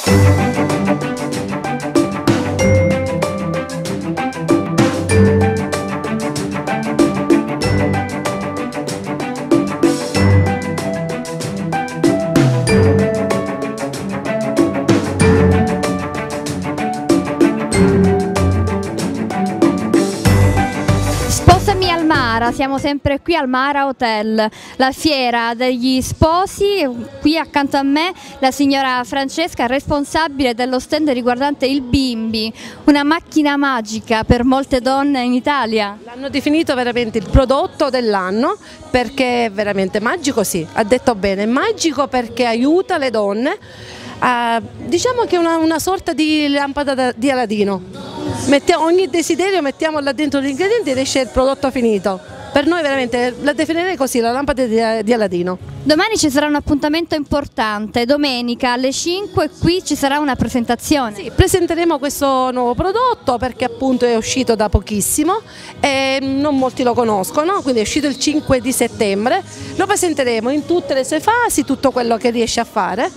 Sposami al Mara, siamo sempre qui al Mara Hotel, la fiera degli sposi. Qui accanto a me la signora Francesca, responsabile dello stand riguardante il bimbi, una macchina magica per molte donne in Italia. L'hanno definito veramente il prodotto dell'anno perché è veramente magico, sì, ha detto bene, è magico perché aiuta le donne, diciamo che è una sorta di lampada di Aladino. Ogni desiderio mettiamo là dentro gli ingredienti ed esce il prodotto finito. Per noi veramente la definirei così, la lampada di Aladino. Domani ci sarà un appuntamento importante, domenica alle 5 qui ci sarà una presentazione. Sì, presenteremo questo nuovo prodotto perché appunto è uscito da pochissimo e non molti lo conoscono, quindi è uscito il 5 di settembre. Lo presenteremo in tutte le sue fasi, tutto quello che riesce a fare.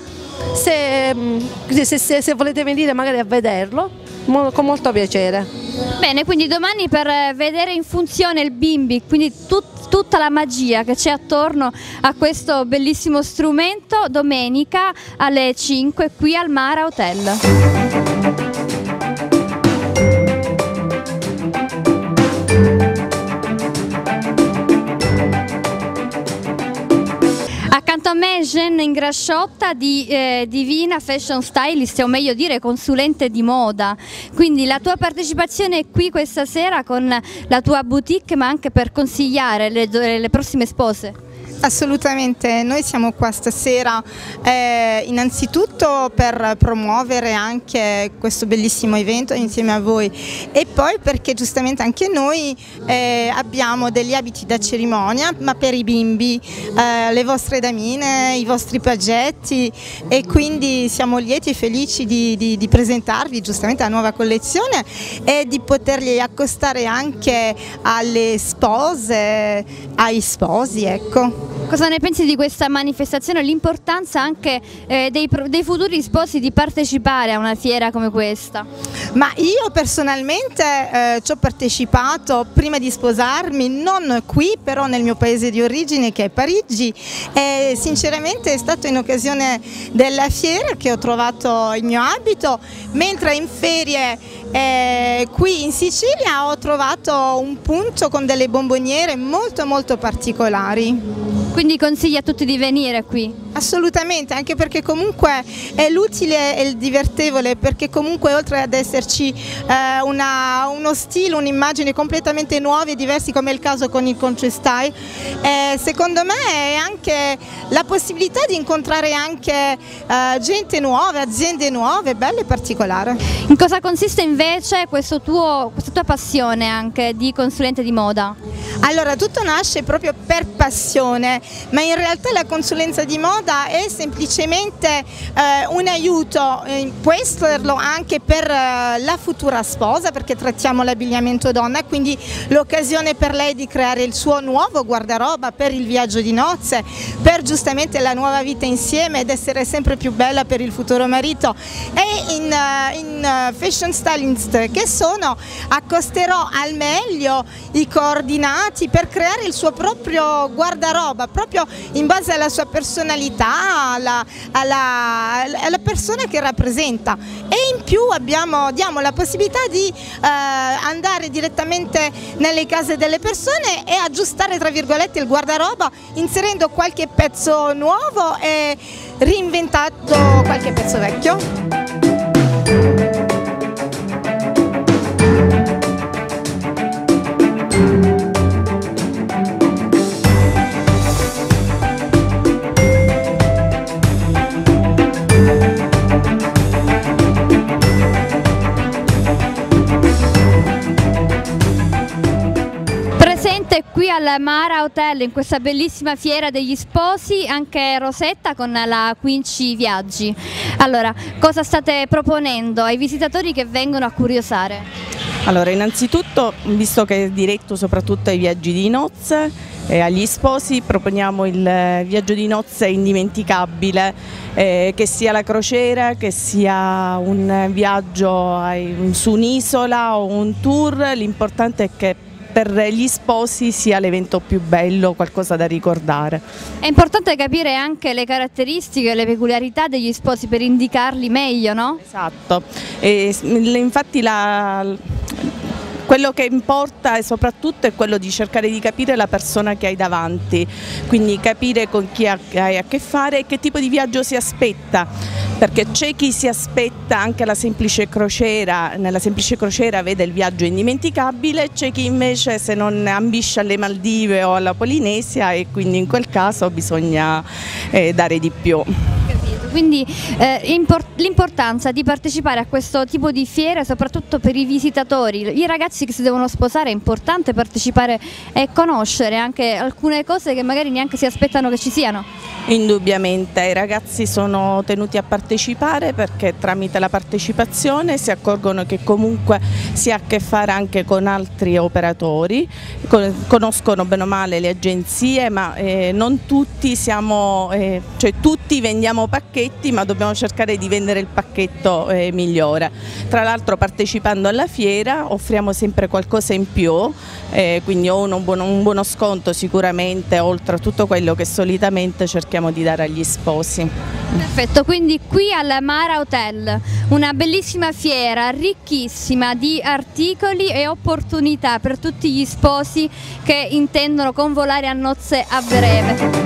Se volete venire magari a vederlo, con molto piacere. Bene, quindi domani per vedere in funzione il bimbi, quindi tutta la magia che c'è attorno a questo bellissimo strumento, domenica alle 5 qui al Mara Hotel. Accanto a me Jeanne Ingrasciotta di Divina Fashion Stylist, o meglio dire consulente di moda. Quindi la tua partecipazione qui questa sera con la tua boutique, ma anche per consigliare le prossime spose. Assolutamente, noi siamo qua stasera innanzitutto per promuovere anche questo bellissimo evento insieme a voi e poi perché giustamente anche noi abbiamo degli abiti da cerimonia, ma per i bimbi, le vostre damine, i vostri paggetti, e quindi siamo lieti e felici di presentarvi giustamente la nuova collezione e di poterli accostare anche alle spose, ai sposi, ecco. Cosa ne pensi di questa manifestazione, l'importanza anche dei futuri sposi di partecipare a una fiera come questa? Ma io personalmente ci ho partecipato prima di sposarmi, non qui però nel mio paese di origine che è Parigi, e sinceramente è stato in occasione della fiera che ho trovato il mio abito, mentre in ferie qui in Sicilia ho trovato un punto con delle bomboniere molto particolari. Quindi consigli a tutti di venire qui? Assolutamente, anche perché comunque è l'utile e il divertevole, perché comunque oltre ad esserci uno stile, un'immagine completamente nuovi e diversi come è il caso con il country style, secondo me è anche la possibilità di incontrare anche gente nuova, aziende nuove, belle e particolari. In cosa consiste invece questa tua passione anche di consulente di moda? Allora, tutto nasce proprio per passione, ma in realtà la consulenza di moda è semplicemente un aiuto, può esserlo anche per la futura sposa, perché trattiamo l'abbigliamento donna, quindi l'occasione per lei di creare il suo nuovo guardaroba per il viaggio di nozze, per giustamente la nuova vita insieme ed essere sempre più bella per il futuro marito. E in Fashion Stylist che sono, accosterò al meglio i coordinati per creare il suo proprio guardaroba, proprio in base alla sua personalità, alla persona che rappresenta, e in più diamo la possibilità di andare direttamente nelle case delle persone e aggiustare tra virgolette il guardaroba inserendo qualche pezzo nuovo e reinventato qualche pezzo vecchio. Qui al Mara Hotel, in questa bellissima fiera degli sposi, anche Rosetta con la Quinci Viaggi. Allora, cosa state proponendo ai visitatori che vengono a curiosare? Allora, innanzitutto, visto che è diretto soprattutto ai viaggi di nozze, agli sposi proponiamo il viaggio di nozze indimenticabile, che sia la crociera, che sia un viaggio su un'isola o un tour, l'importante è che per gli sposi sia l'evento più bello, qualcosa da ricordare. È importante capire anche le caratteristiche e le peculiarità degli sposi per indicarli meglio, no? Esatto, infatti quello che importa soprattutto è quello di cercare di capire la persona che hai davanti, quindi capire con chi hai a che fare e che tipo di viaggio si aspetta, perché c'è chi si aspetta anche la semplice crociera, nella semplice crociera vede il viaggio indimenticabile, c'è chi invece se non ambisce alle Maldive o alla Polinesia e quindi in quel caso bisogna dare di più. Quindi l'importanza di partecipare a questo tipo di fiere soprattutto per i visitatori, i ragazzi che si devono sposare, è importante partecipare e conoscere anche alcune cose che magari neanche si aspettano che ci siano. Indubbiamente i ragazzi sono tenuti a partecipare perché tramite la partecipazione si accorgono che comunque si ha a che fare anche con altri operatori, conoscono bene o male le agenzie, ma non tutti cioè tutti vendiamo pacchetti, ma dobbiamo cercare di vendere il pacchetto migliore. Tra l'altro partecipando alla fiera offriamo sempre qualcosa in più, quindi o un buono sconto sicuramente, oltre a tutto quello che solitamente cerchiamo di dare agli sposi. Perfetto, quindi qui al Mara Hotel una bellissima fiera ricchissima di articoli e opportunità per tutti gli sposi che intendono convolare a nozze a breve.